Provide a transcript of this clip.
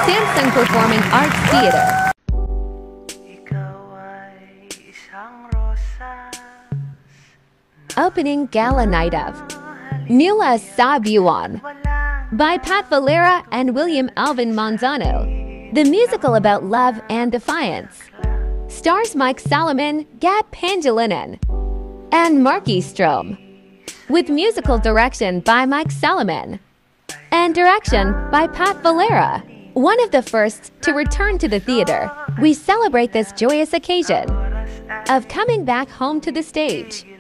Samsung Performing Arts Theater. Opening Gala Night of Mula Sa Buwan by Pat Valera and Elvin Manzano. The musical about love and defiance. Stars Myke Salomon, Gab Pangilinan, and Markki Stroem. With musical direction by Myke Salomon and direction by Pat Valera. One of the first to return to the theater, we celebrate this joyous occasion of coming back home to the stage.